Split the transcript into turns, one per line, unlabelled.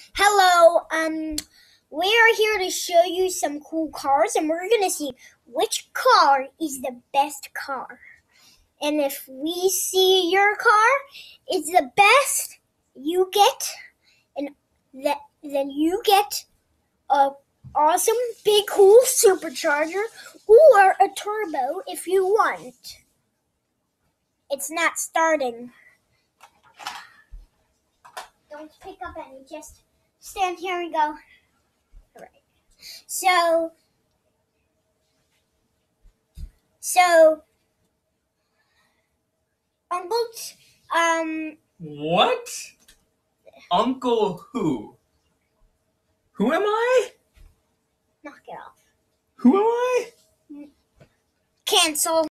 Hello, we are here to show you some cool cars, and we're gonna see which car is the best car. And if we see your car is the best, you get then you get a awesome big cool supercharger or a turbo if you want. It's not starting. Don't pick up any, just stand here and go. All right. So, Uncle,
What? Uncle who? Who am I?
knock it off.
Who am I?
Cancel.